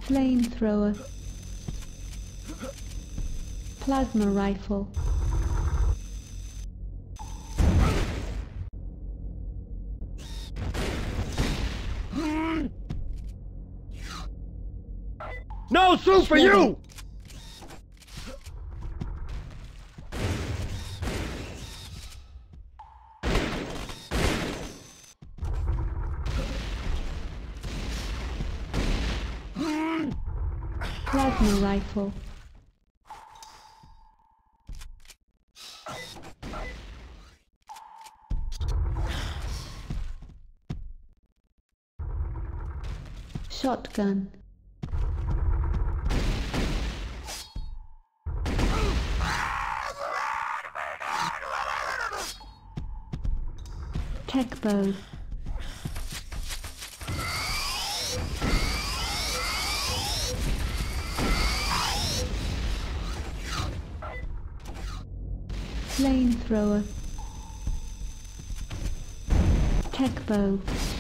Flamethrower. Plasma rifle. No soup for you! Plasma rifle. Shotgun. Tech bow. Flamethrower. Tech bow.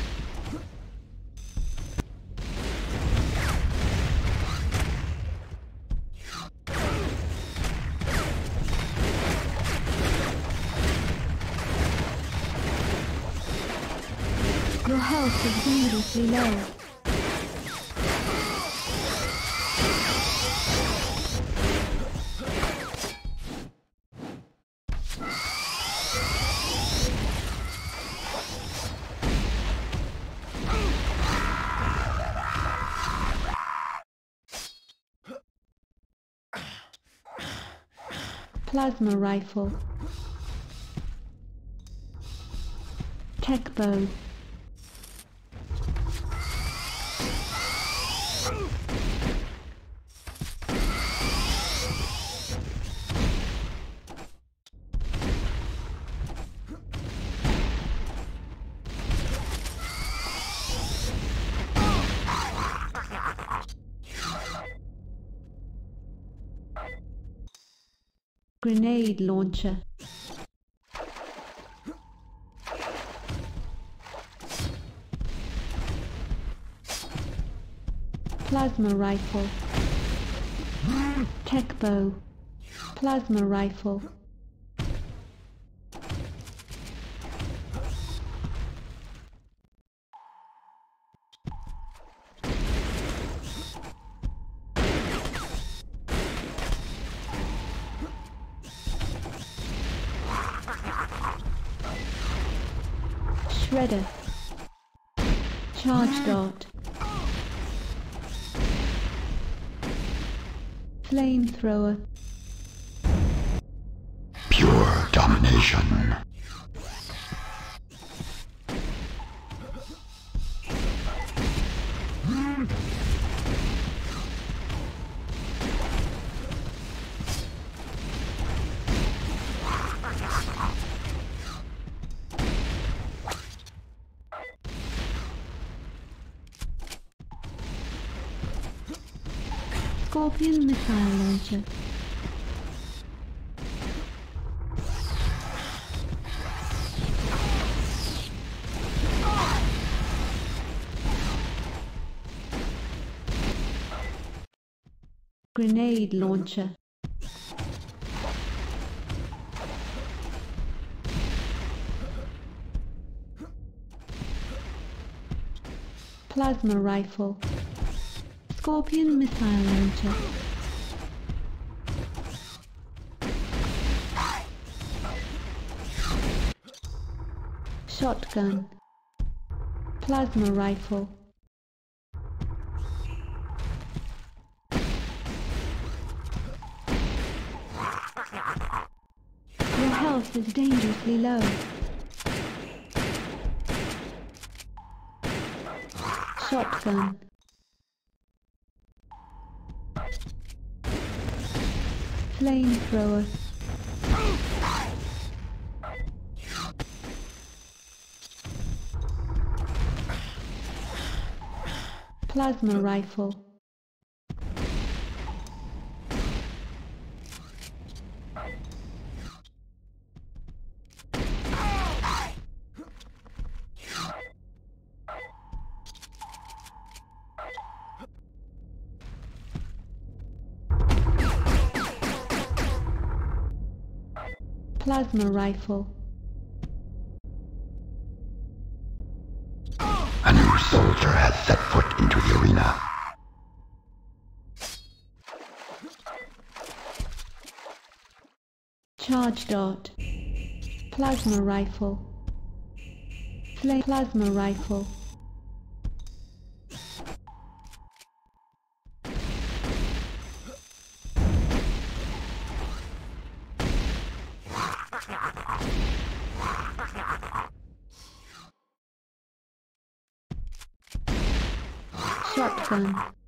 Your health is dangerously low. Plasma rifle. Tech bow. Grenade launcher. Plasma rifle. Tech bow. Plasma rifle. Shredder. Charge dart. Flamethrower. Pure domination. Scorpion missile launcher. Grenade launcher. Plasma rifle. Scorpion missile launcher. Shotgun. Plasma rifle. Your health is dangerously low. Shotgun. Flamethrower. Plasma rifle. Plasma rifle. A new soldier has set foot into the arena. Charge dart. Plasma rifle. Plasma rifle. Shotgun.